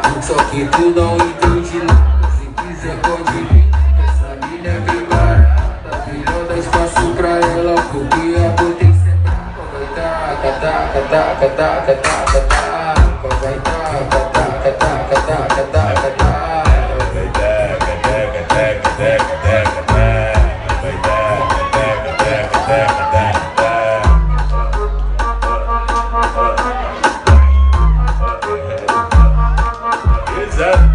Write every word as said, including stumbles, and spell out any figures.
Só que tu não entende nada, se quiser pode vir. Essa mina é bem barata, melhor dar espaço pra ela, porque a potência é brava. Vai taca, taca, taca, taca, taca, taca. Vai taca, taca, taca, taca, taca, taca. Vai taca, taca, taca, taca, taca, taca. Vai taca, taca, taca, taca, taca, taca. Exato.